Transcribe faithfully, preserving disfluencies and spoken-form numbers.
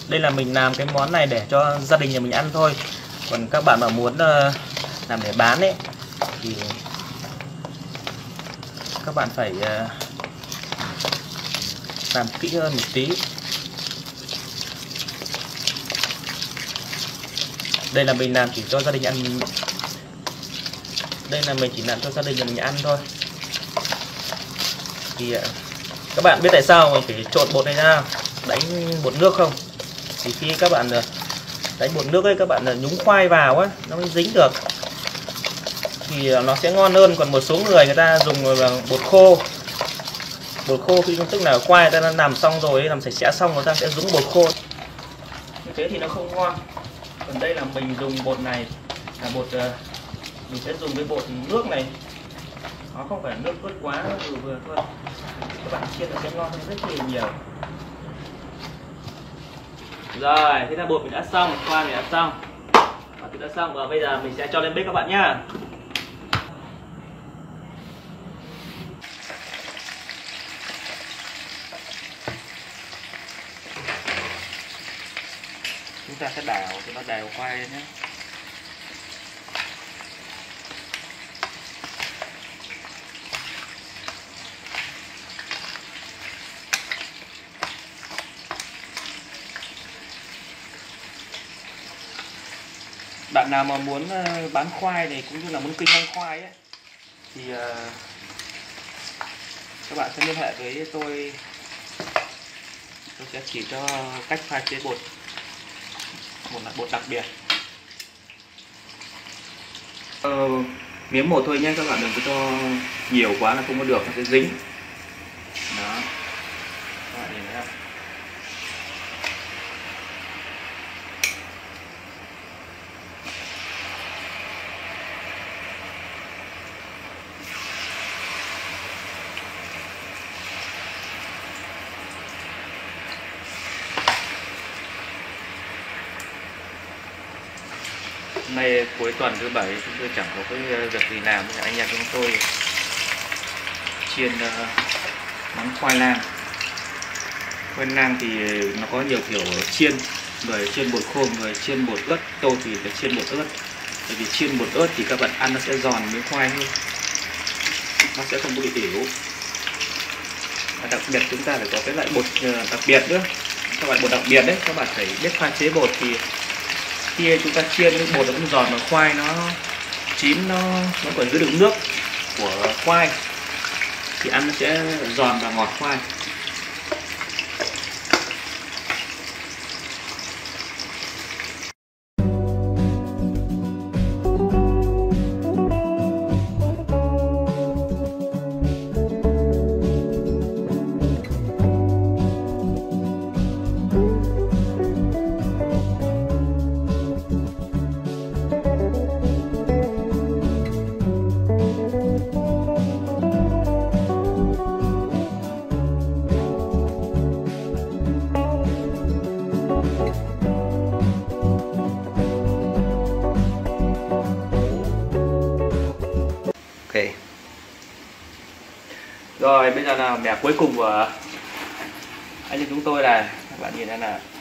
Đây là mình làm cái món này để cho gia đình nhà mình ăn thôi. Còn các bạn mà muốn uh, làm để bán ấy thì các bạn phải uh, làm kỹ hơn một tí. Đây là mình làm chỉ cho gia đình ăn. Đây là mình chỉ làm cho gia đình nhà mình ăn thôi. Thì uh, các bạn biết tại sao mình phải trộn bột này ra, đánh bột nước không? Thì khi các bạn đánh bột nước ấy, các bạn nhúng khoai vào ấy, nó mới dính được, thì nó sẽ ngon hơn. Còn một số người người ta dùng bột khô, bột khô khi tức là khoai người ta làm xong rồi, làm sạch sẽ xong, người ta sẽ dùng bột khô, như thế thì nó không ngon. Còn đây là mình dùng bột này là bột, mình sẽ dùng cái bột nước này, nó không phải nước ướt quá, vừa vừa thôi. Các bạn chiên nó sẽ ngon hơn rất là nhiều. Rồi, thế là bột mình đã xong, khoai mình đã xong, và thì đã xong. Và bây giờ mình sẽ cho lên bếp các bạn nhá. Chúng ta sẽ đảo cho nó đều khoai lên nhé. Bạn nào mà muốn bán khoai này cũng như là muốn kinh doanh khoai ấy, thì uh, các bạn sẽ liên hệ với tôi. Tôi sẽ chỉ cho cách pha chế bột, một là bột đặc biệt. Ờ, miếng một thôi nhé, các bạn đừng có cho nhiều quá là không có được, nó sẽ dính. Đó, các bạn nhìn thấy không? Hôm nay cuối tuần thứ bảy chúng tôi chẳng có cái việc gì làm, anh em chúng tôi chiên uh, món khoai lang. Khoai lang thì nó có nhiều kiểu chiên, người chiên bột khô, người chiên bột ớt. Tôi thì phải chiên bột ớt, bởi vì chiên bột ớt thì các bạn ăn nó sẽ giòn miếng khoai hơn, nó sẽ không bị ỉu. Và đặc biệt chúng ta phải có cái loại bột đặc biệt nữa, các loại bột đặc biệt đấy, các bạn phải biết pha chế bột. Thì khi chúng ta chiên cái bột nó cũng giòn, mà khoai nó chín, nó nó còn giữ được nước của khoai thì ăn nó sẽ giòn và ngọt khoai. Okay. Rồi bây giờ là mẻ cuối cùng của anh em chúng tôi là, các bạn nhìn đây là